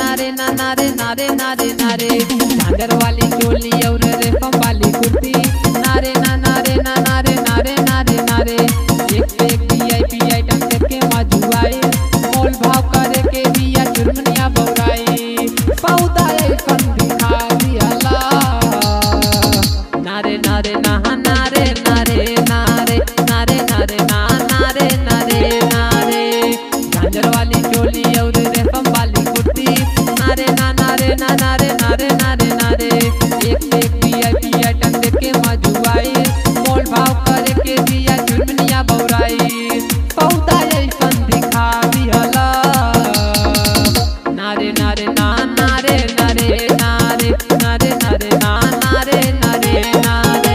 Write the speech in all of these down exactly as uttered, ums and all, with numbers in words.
नारे ना नारे नारे नारे नारे झांझर वाली चोली और रेशम वाली कुर्ती नारे ना नारे ना नारे नारे नारे नारे एक से एक वीआईपी आइटम देख के मजुआई मोल भाव करे के दिया चुरमनिया बौराई पौधा ऐसन दिखा दियाला नारे नारे ना नारे नारे नारे नारे नारे ना नारे नारे नारे झांझर वाली चोली और रेशम वाली कुर्ती नारे ना नारे ना नारे नारे नारे नारे एक से एक वीआईपी आइटम देख के मजुआई मोल भाव करे के दिया चुरमनिया बौराई पौधा ऐसन दिखा दियाला नारे नारे ना नारे नारे नारे नारे नारे ना नारे नारे नारे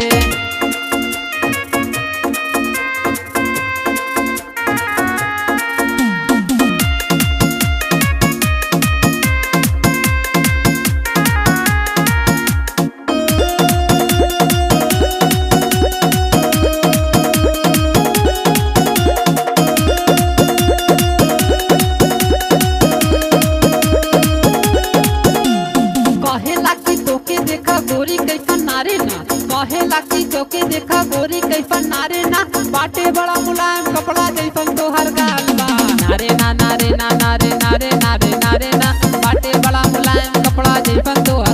कहेला कि तोके देखा गोरी कैसन नारे ना कहेला कि तोके देखा गोरी कैसन नारे ना बाटे बड़ा मुलायम कपड़ा जैसन तोहर गाल बा नारे ना नारे ना नारे नारे नारे नारे ना बाटे बड़ा मुलायम कपड़ा जैसन तो